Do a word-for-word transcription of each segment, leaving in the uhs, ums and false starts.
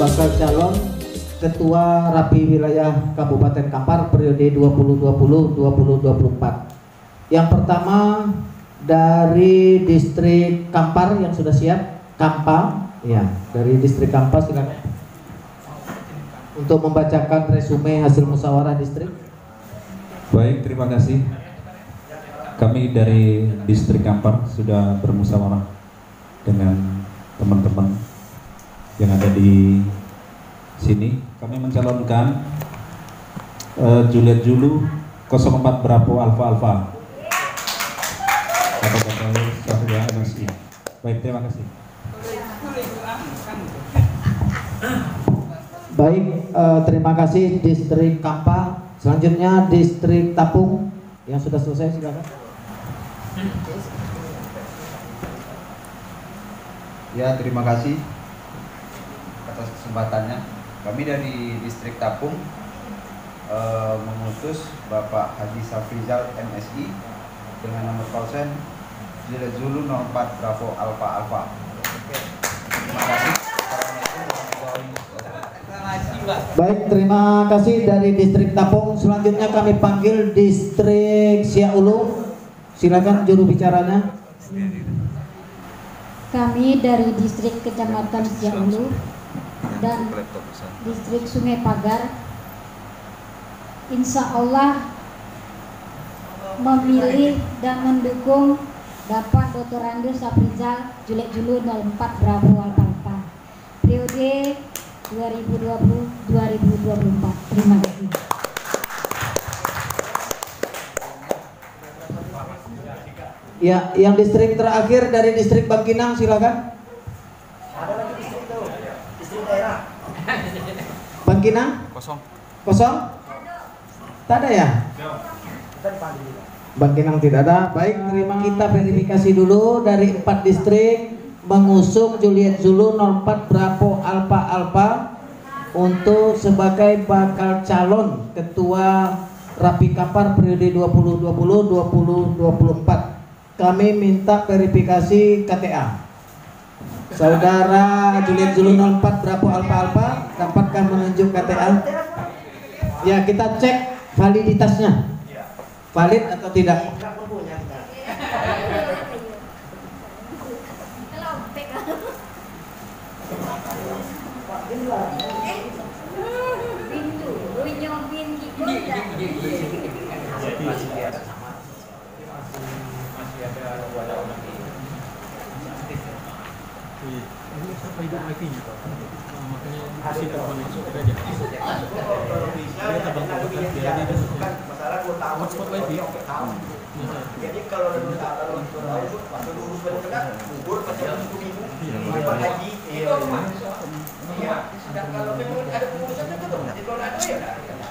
bakal calon Ketua Rapi Wilayah Kabupaten Kampar periode dua ribu dua puluh sampai dua ribu dua puluh empat. Yang pertama dari distrik Kampar yang sudah siap, Kampang, ya, dari distrik Kampar silakan untuk membacakan resume hasil musyawarah distrik. Baik, terima kasih. Kami dari distrik Kampar sudah bermusyawarah dengan teman-teman yang ada di sini. Kami mencalonkan uh, Juliet Zulu nol empat Bravo Alpha Alpha. Baik, terima kasih. Baik, uh, terima kasih distrik Kampar. Selanjutnya distrik Tapung yang sudah selesai, silakan. Ya, terima kasih atas kesempatannya. Kami dari distrik Tapung uh, mengutus Bapak Haji Safrizal M Si dengan nomor konsen Juliet Zulu nol empat Bravo Alpha Alpha. Terima kasih. Baik, terima kasih dari distrik Tapung. Selanjutnya kami panggil distrik Siaulu. Silakan juru bicaranya. Kami dari distrik Kecamatan Siaulu dan distrik Sungai Pagar, insya Allah memilih dan mendukung Bapak Doktor Andes Safrizal Juliet Zulu nol empat Bravo Alpha Alpha periode dua ribu dua puluh sampai dua ribu dua puluh empat. Terima kasih. Ya, yang distrik terakhir dari distrik Bangkinang, silakan. Ada lagi distrik itu, distrik daerah. Bangkinang? Kosong. Kosong? Tak ada ya? Kita dipanggil juga. Bangkinang tidak ada. Baik, terima kita verifikasi dulu dari empat distrik mengusung Juliet Zulu nol empat Bravo Alpha Alpha untuk sebagai bakal calon Ketua Rapi Kampar periode dua ribu dua puluh sampai dua ribu dua puluh empat. Kami minta verifikasi K T A. Saudara Juliet Zulu nol empat Bravo Alpha Alpha, dapatkah menunjuk K T A? Ya, kita cek validitasnya. Valid atau tidak? Jadi kalau ada masalah waktu lulus kan gugur pasti minggu minggu lima haji itu rumah. Iya. Dan kalau memang ada pengurusan itu tuh nanti kalau ada ya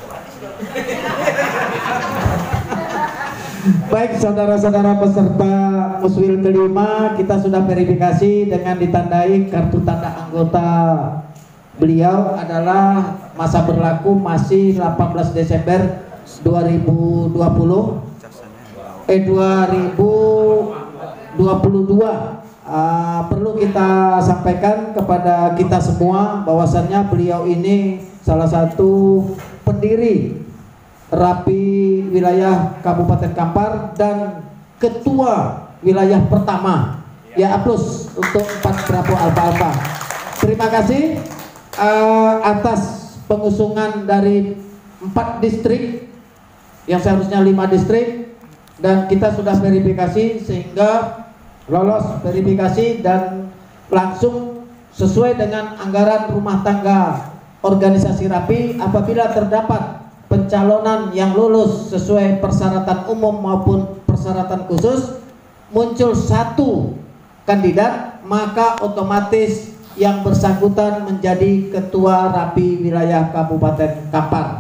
Baik, saudara-saudara peserta Muswil kelima, kita sudah verifikasi dengan ditandai kartu tanda anggota beliau adalah masa berlaku masih delapan belas Desember dua ribu dua puluh eh dua ribu dua puluh dua. Uh, perlu kita sampaikan kepada kita semua bahwasannya beliau ini salah satu pendiri Rapi Wilayah Kabupaten Kampar dan Ketua Wilayah pertama. Ya, aplaus untuk empat Bravo Alpha Alpha. Terima kasih uh, atas pengusungan dari empat distrik yang seharusnya lima distrik, dan kita sudah verifikasi sehingga lolos verifikasi dan langsung sesuai dengan anggaran rumah tangga organisasi Rapi. Apabila terdapat pencalonan yang lulus sesuai persyaratan umum maupun persyaratan khusus, muncul satu kandidat, maka otomatis yang bersangkutan menjadi Ketua Rapi Wilayah Kabupaten Kampar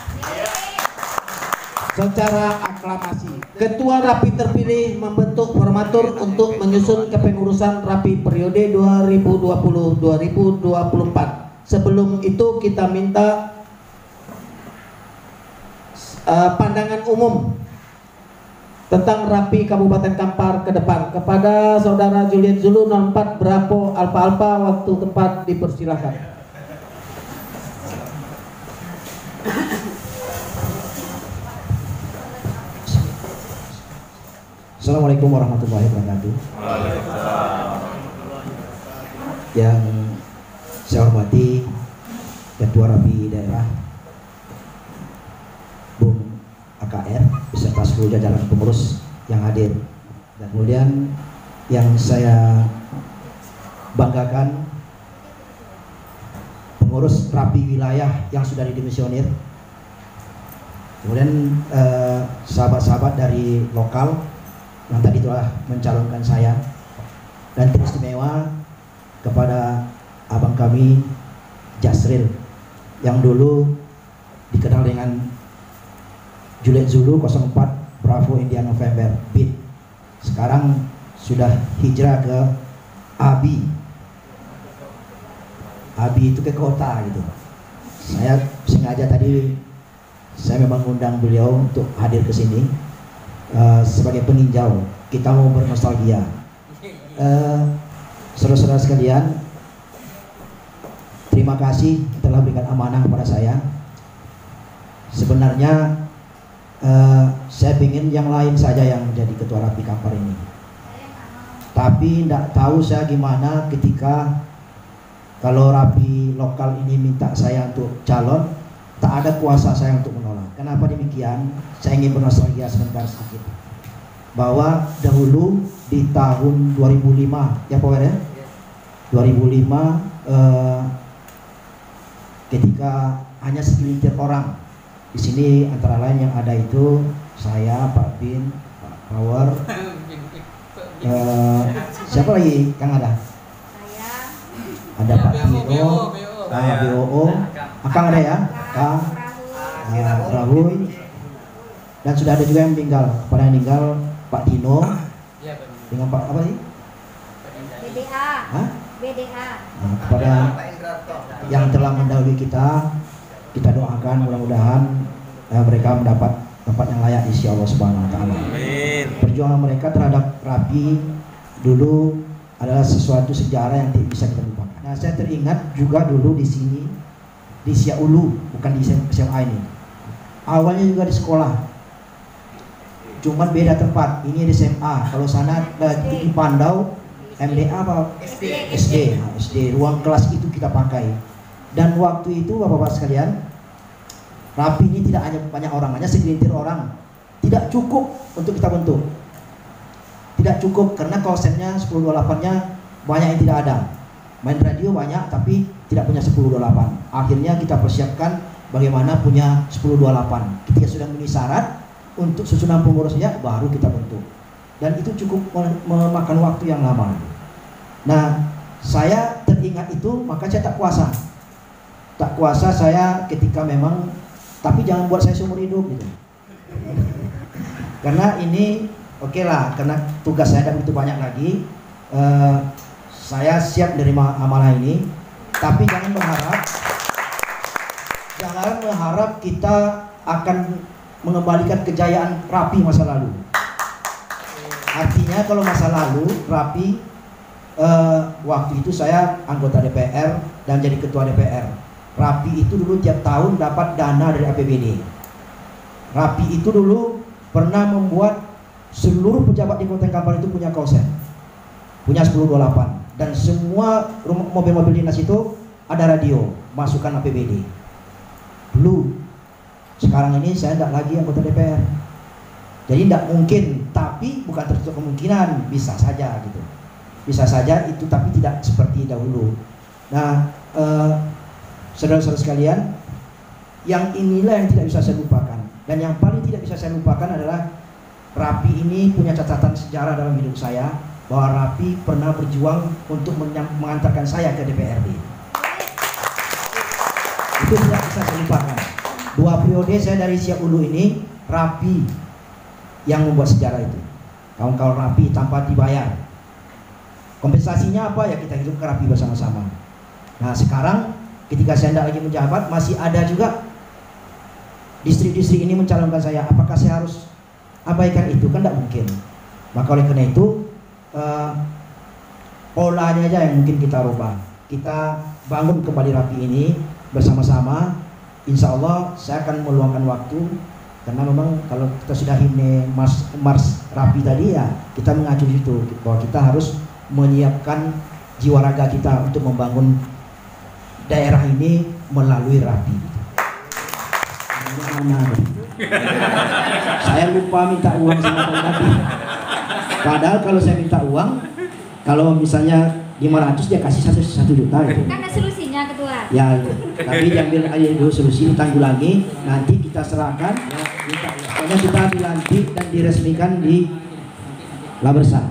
secara aklamasi. Ketua Rapi terpilih membentuk formatur untuk menyusun kepengurusan Rapi periode dua ribu dua puluh sampai dua ribu dua puluh empat. Sebelum itu kita minta uh, pandangan umum tentang Rapi Kabupaten Kampar ke depan kepada saudara Juliet Zulu nol empat Bravo Alpha Alpha. Waktu tempat dipersilahkan. Assalamualaikum warahmatullahi wabarakatuh. Yang saya hormati Ketua Rapi Daerah Bung A K R beserta seluruh jajaran pengurus yang hadir, dan kemudian yang saya banggakan pengurus Rapi wilayah yang sudah didemisionir, kemudian eh, sahabat-sahabat dari lokal yang tadi telah mencalonkan saya, dan teristimewa kepada abang kami Jasril yang dulu dikenal dengan Juliet Zulu nol empat Bravo India November Beat, sekarang sudah hijrah ke Abi. Abi itu ke kota gitu. Saya sengaja tadi saya memang undang beliau untuk hadir ke sini uh, sebagai peninjau. Kita mau bernostalgia. Uh, Saudara-saudara sekalian, terima kasih telah berikan amanah kepada saya. Sebenarnya uh, saya ingin yang lain saja yang menjadi ketua Rapi Kampar ini, tapi tidak tahu saya gimana ketika kalau Rapi lokal ini minta saya untuk calon, tak ada kuasa saya untuk menolak. Kenapa demikian? Saya ingin bernostalgia sebentar sedikit, bahwa dahulu di tahun dua ribu lima ya Pak ya, dua ribu lima eh, ketika hanya segelintir orang di sini, antara lain yang ada itu saya, Pak Bin, Pak Power, eh, siapa lagi yang ada? Ada Pak Tino, Pak B O O, Akang ada ya, Akang, uh, Rahuy, dan sudah ada juga yang meninggal. Kepada yang meninggal Pak Tino, dengan Pak apa sih? B D A. Hah? B D A. Nah, kepada yang telah mendahului kita, kita doakan mudah-mudahan uh, mereka mendapat tempat yang layak di sisi Allah Subhanahu Wa Taala. Perjuangan mereka terhadap Rapi dulu adalah sesuatu sejarah yang tidak bisa kita lupakan. Nah, saya teringat juga dulu di sini di Siaulu, bukan di S M A ini. Awalnya juga di sekolah, cuman beda tempat. Ini di S M A, kalau sana di Pandau M D A apa? S D. S D. Nah, S D. Ruang kelas itu kita pakai. Dan waktu itu bapak-bapak sekalian, Rapi ini tidak hanya banyak orang, hanya segelintir orang. Tidak cukup untuk kita bentuk. Tidak cukup karena konsepnya sepuluh dua puluh delapan-nya banyak yang tidak ada. Main radio banyak tapi tidak punya sepuluh dua puluh delapan. Akhirnya kita persiapkan bagaimana punya sepuluh dua puluh delapan. Ketika sudah memenuhi syarat untuk susunan pengurusnya, baru kita bentuk. Dan itu cukup memakan waktu yang lama. Nah, saya teringat itu, maka saya tak kuasa. Tak kuasa saya ketika memang, tapi jangan buat saya seumur hidup gitu. Karena ini oke okay lah, karena tugas saya tidak begitu banyak lagi. Uh, saya siap menerima amanah ini, tapi jangan berharap, jangan berharap kita akan mengembalikan kejayaan Rapi masa lalu. Artinya kalau masa lalu Rapi, uh, waktu itu saya anggota D P R dan jadi ketua D P R. Rapi itu dulu tiap tahun dapat dana dari A P B D. Rapi itu dulu pernah membuat seluruh pejabat di Kabupaten Kampar itu punya kausen, punya sepuluh dua puluh delapan, dan semua mobil-mobil dinas itu ada radio, masukkan A P B D. Dulu, sekarang ini saya tidak lagi anggota D P R, jadi tidak mungkin, tapi bukan tertutup kemungkinan, bisa saja gitu, bisa saja itu, tapi tidak seperti dahulu. Nah, eh, saudara-saudara sekalian, yang inilah yang tidak bisa saya lupakan, dan yang paling tidak bisa saya lupakan adalah Rapi ini punya catatan sejarah dalam hidup saya, bahwa Rapi pernah berjuang untuk mengantarkan saya ke D P R D. Itu tidak bisa saya lupakan. Dua periode saya dari Siaulu ini, Rapi yang membuat sejarah itu. Kawan-kawan Rapi tanpa dibayar. Kompensasinya apa ya, kita hidup ke Rapi bersama-sama. Nah sekarang ketika saya tidak lagi menjabat, masih ada juga distrik-distrik ini mencalonkan saya. Apakah saya harus abaikan itu? Kan tidak mungkin. Maka oleh karena itu uh, polanya aja yang mungkin kita rubah. Kita bangun kembali Rapi ini bersama-sama. Insya Allah saya akan meluangkan waktu Karena memang kalau kita sudah ini mars, mars rapi tadi ya, kita mengacu itu bahwa kita harus menyiapkan jiwa raga kita untuk membangun daerah ini melalui rapi. Mana? Saya lupa minta uang sama tadi. Padahal kalau saya minta uang, kalau misalnya lima ratus dia kasih satu satu juta itu. Kan ada solusinya ketua. Ya, tapi diambil aja dulu solusi, ditanggulangi, nanti kita serahkan. Pokoknya kita dilantik dan diresmikan di Labersa.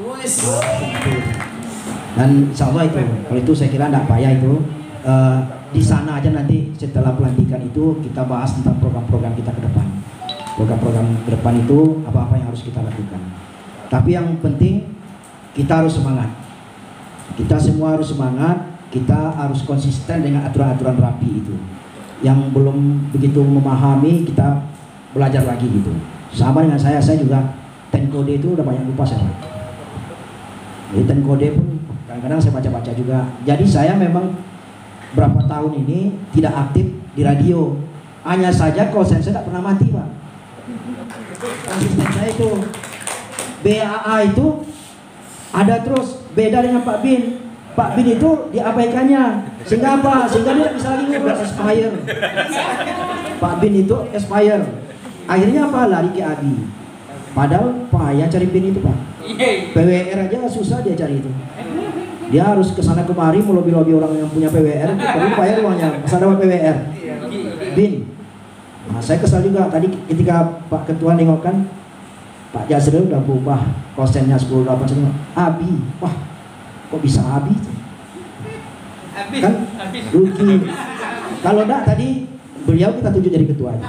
Dan insya Allah itu, kalau itu saya kira tidak payah itu. Uh, di sana aja nanti setelah pelantikan itu kita bahas tentang program-program kita ke depan. Program-program ke depan itu apa-apa yang harus kita lakukan. Tapi yang penting kita harus semangat. Kita semua harus semangat. Kita harus konsisten dengan aturan-aturan rapi itu. Yang belum begitu memahami kita belajar lagi gitu. Sama dengan saya, saya juga ten kode itu udah banyak lupa saya. Jadi ten kode pun kadang-kadang saya baca-baca juga. Jadi saya memang berapa tahun ini tidak aktif di radio. Hanya saja konsen saya tidak pernah mati, Pak. Konsisten saya itu B A A itu ada terus, beda dengan Pak Bin. Pak Bin itu diabaikannya. Sehingga apa? Sehingga dia bisa lagi ngobrol expire. Pak Bin itu expire. Akhirnya apa? Lari ke Abi. Padahal payah cari Bin itu, Pak. P W R aja susah dia cari itu. Dia harus kesana kemari melobi-lobi orang yang punya P W R, perlu bayar uangnya. Masa dapat P W R? Bin. Nah, saya kesal juga tadi ketika Pak Ketua nengokkan Pak Jasril udah berubah kosennya sepuluh delapan sembilan. Abi, wah kok bisa Abi? Kan rugi. Kalau enggak tadi beliau kita tunjuk jadi ketuanya.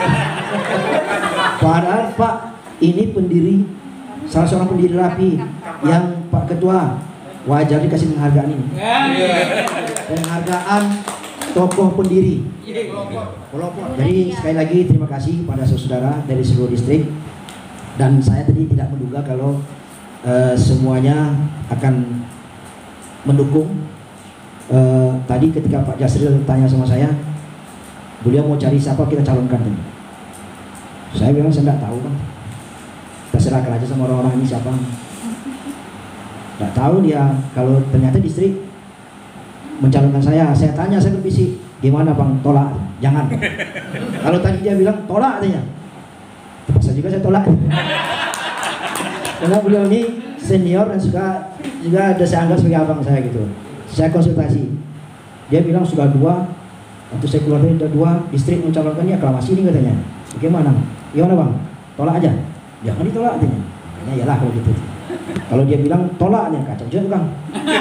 Padahal Pak ini pendiri, salah seorang pendiri rapi yang Pak Ketua wajar dikasih penghargaan ini. Penghargaan tokoh pendiri. Jadi sekali lagi terima kasih kepada saudara dari seluruh distrik. Dan saya tadi tidak menduga kalau uh, semuanya akan mendukung. Uh, tadi ketika Pak Jasril tanya sama saya, beliau mau cari siapa kita calonkan tadi. Saya bilang saya tidak tahu kan. Kita serahkan aja sama orang-orang ini siapa. Tidak tahu dia, kalau ternyata distrik mencalonkan saya, saya tanya, saya berbisik, gimana Bang, tolak? Jangan. Kalau tadi dia bilang tolak katanya, terpaksa juga saya tolak. Karena beliau ini senior dan juga juga ada saya anggap sebagai abang saya gitu. Saya konsultasi, dia bilang sudah dua, waktu saya keluar dari dua distrik mencalonkan dia aklamasi ini katanya. Bagaimana? Gimana Bang? Tolak aja? Jangan ditolak katanya. Ya iyalah kalau gitu. Kalau dia bilang tolaknya kacau juga Kang.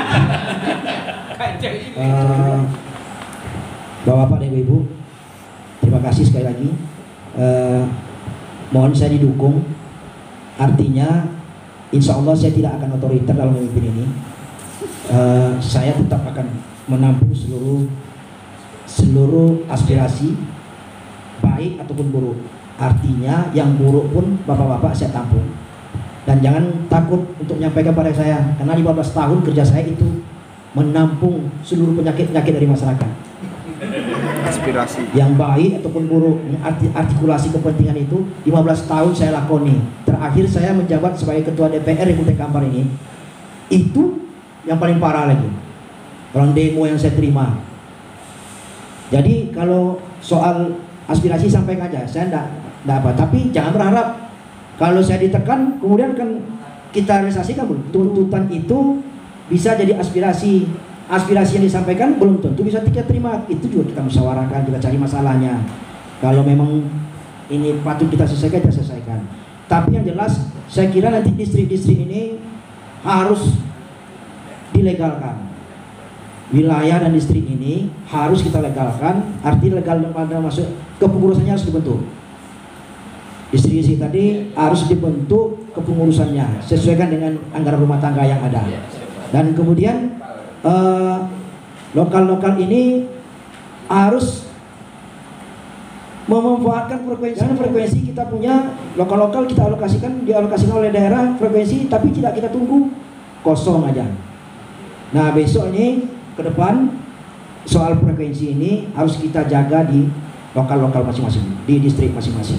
uh, Bapak-bapak dan ibu-ibu, terima kasih sekali lagi. Uh, mohon saya didukung. Artinya, insya Allah saya tidak akan otoriter dalam memimpin ini. Uh, saya tetap akan menampung seluruh seluruh aspirasi, baik ataupun buruk. Artinya yang buruk pun bapak-bapak saya tampung. Dan jangan takut untuk menyampaikan pada saya, karena lima belas tahun kerja saya itu menampung seluruh penyakit-penyakit dari masyarakat. Aspirasi Yang baik ataupun buruk, artikulasi kepentingan itu lima belas tahun saya lakoni. Terakhir saya menjabat sebagai ketua D P R Republik Kampar ini. Itu yang paling parah lagi. Orang demo yang saya terima. Jadi kalau soal aspirasi sampaikan aja, saya enggak, enggak apa. Tapi jangan berharap kalau saya ditekan, kemudian kan kita realisasikan tuntutan itu bisa jadi aspirasi. Aspirasi yang disampaikan belum tentu bisa kita terima. Itu juga kita musyawarahkan, kita cari masalahnya. Kalau memang ini patut kita selesaikan, kita selesaikan. Tapi yang jelas, saya kira nanti distrik-distrik ini harus dilegalkan. Wilayah dan distrik ini harus kita legalkan. Arti legal pada masuk kepengurusannya harus dibentuk. Distrik-distrik tadi harus dibentuk kepengurusannya sesuaikan dengan anggaran rumah tangga yang ada. Dan kemudian lokal-lokal uh, ini harus memanfaatkan frekuensi. Karena frekuensi kita punya lokal-lokal kita alokasikan, dialokasikan oleh daerah frekuensi, tapi tidak kita tunggu kosong aja. Nah besok ini ke depan soal frekuensi ini harus kita jaga di lokal-lokal masing-masing, di distrik masing-masing.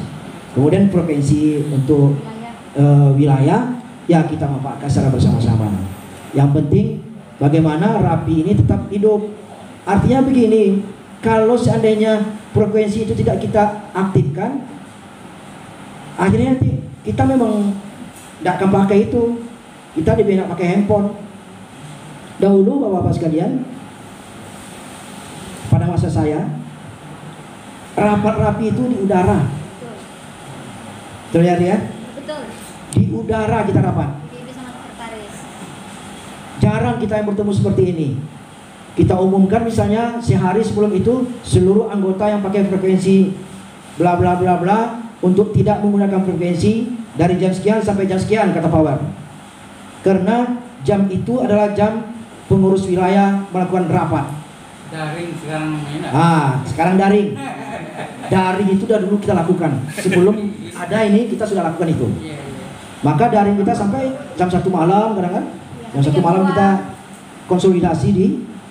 Kemudian provinsi untuk uh, wilayah, ya kita manfaatkan secara bersama-sama. Yang penting bagaimana Rapi ini tetap hidup. Artinya begini, kalau seandainya frekuensi itu tidak kita aktifkan, akhirnya nanti kita memang tidak akan pakai itu. Kita lebih enak pakai handphone. Dahulu bapak-bapak sekalian, pada masa saya, rapat Rapi itu di udara. Betul ya, Ria? Betul. Di udara kita rapat. Ini sama sekretaris. Jarang kita yang bertemu seperti ini. Kita umumkan misalnya sehari sebelum itu seluruh anggota yang pakai frekuensi bla bla bla bla untuk tidak menggunakan frekuensi dari jam sekian sampai jam sekian, kata Power. Karena jam itu adalah jam pengurus wilayah melakukan rapat. Daring sekarang ini. Ah, sekarang daring. Daring itu udah dulu kita lakukan. Sebelum ada ini kita sudah lakukan itu. Maka daring kita sampai jam satu malam, kadang kan? Jam satu malam kita konsolidasi di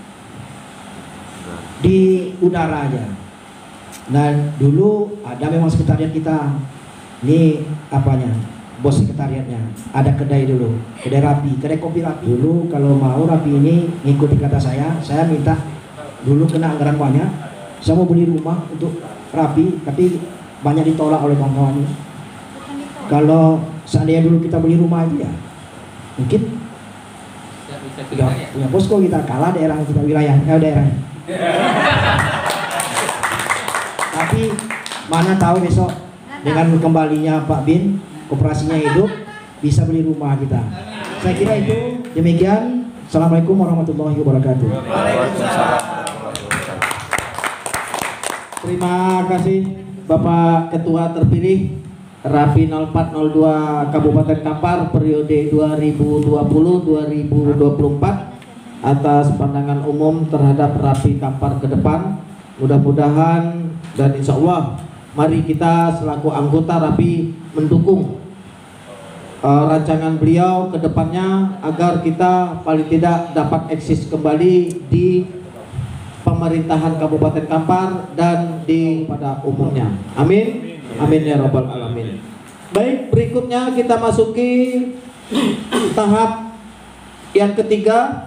di udara aja. Nah dulu ada memang sekretariat kita. Ini apanya? Bos sekretariatnya. Ada kedai dulu, kedai Rapi, kedai kopi Rapi. Dulu kalau mau Rapi ini ngikuti kata saya, saya minta dulu kena anggaran banyak. Saya mau beli rumah untuk Rapi, tapi banyak ditolak oleh kawan-kawan. Kalau seandainya dulu kita beli rumah itu ya mungkin ya, punya posko kita kalah daerah kita wilayah eh, daerah. Tapi mana tahu besok dengan kembalinya Pak Bin, koperasinya hidup, bisa beli rumah kita. Saya kira itu demikian. Assalamualaikum warahmatullahi wabarakatuh. Terima kasih Bapak Ketua terpilih Rapi nol empat nol dua Kabupaten Kampar periode dua ribu dua puluh sampai dua ribu dua puluh empat atas pandangan umum terhadap Rapi Kampar ke depan. Mudah-mudahan dan insya Allah mari kita selaku anggota Rapi mendukung uh, rancangan beliau ke depannya agar kita paling tidak dapat eksis kembali di pemerintahan Kabupaten Kampar dan di pada umumnya. Amin. Amin ya rabbal alamin. Baik, berikutnya kita masuki tahap yang ketiga.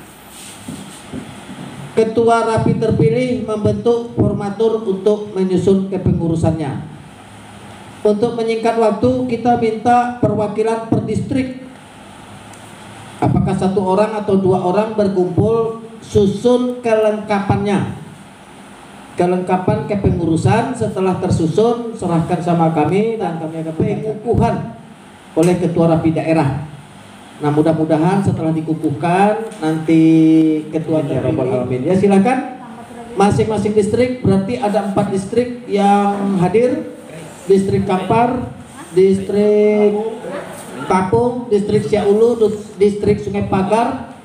Ketua Rapi terpilih membentuk formatur untuk menyusun kepengurusannya. Untuk menyingkat waktu, kita minta perwakilan per distrik. Apakah satu orang atau dua orang berkumpul, susun kelengkapannya. Kelengkapan kepengurusan setelah tersusun serahkan sama kami dan kami akan pengukuhan oleh ketua Rapi daerah. Nah mudah-mudahan setelah dikukuhkan nanti ketua terpilih ya silakan masing-masing distrik, berarti ada empat distrik yang hadir: distrik Kampar, distrik Kapung, distrik Siaulu, distrik Sungai Pagar.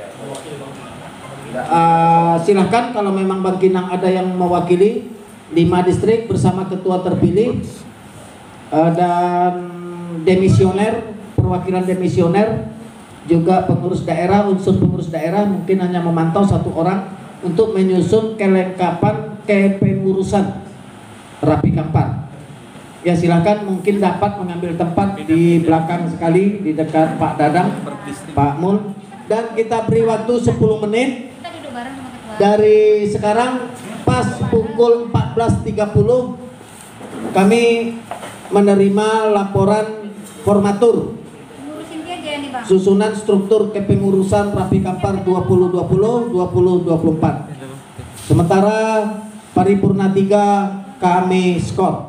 Uh, silahkan kalau memang Bang Kinang ada yang mewakili lima distrik bersama ketua terpilih uh, dan demisioner, perwakilan demisioner, juga pengurus daerah, unsur pengurus daerah mungkin hanya memantau satu orang untuk menyusun kelengkapan kepengurusan Rapi Kampar. Ya silahkan mungkin dapat mengambil tempat di belakang sekali di dekat Pak Dadang, Pak Mul, dan kita beri waktu sepuluh menit. Dari sekarang pas pukul empat belas tiga puluh kami menerima laporan formatur susunan struktur kepengurusan Rapi Kampar dua ribu dua puluh sampai dua ribu dua puluh empat. Sementara paripurna tiga kami skor.